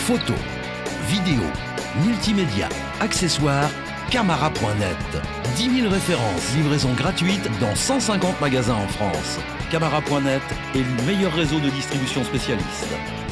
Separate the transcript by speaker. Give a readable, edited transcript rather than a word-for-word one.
Speaker 1: Photos, vidéos, multimédia, accessoires, Camara.net. 10 000 références, livraison gratuite dans 150 magasins en France. Camara.net est le meilleur réseau de distribution spécialiste.